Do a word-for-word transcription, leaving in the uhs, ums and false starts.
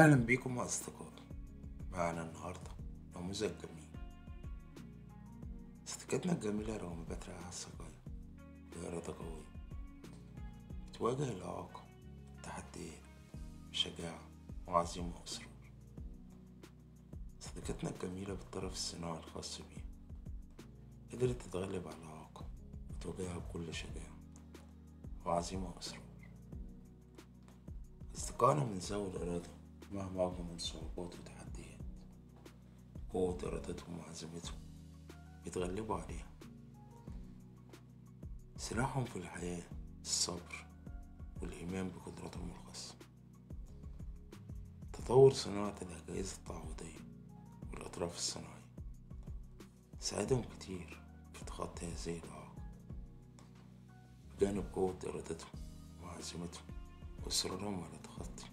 أهلا بيكم يا أصدقائي. معنا النهاردة نموذج جميل. صديقتنا الجميلة رغم بترها الصغير بإرادة قوية بتواجه الإعاقة والتحديات بشجاعة وعزيمة وإصرار. صديقتنا الجميلة بالطرف الصناعي الخاص بيها قدرت تتغلب على الإعاقة وتواجهها بكل شجاعة وعزيمة وإصرار. أصدقائنا من ذوي الإرادة مهما واجهوا من صعوبات وتحديات قوة إرادتهم وعزيمتهم بيتغلبوا عليها. سلاحهم في الحياة الصبر والإيمان بقدراتهم الخاصة. تطور صناعة الأجهزة التعويضية والأطراف الصناعية ساعدهم كتير في تخطي هذه الإعاقة بجانب قوة إرادتهم وعزيمتهم وإصرارهم على تخطي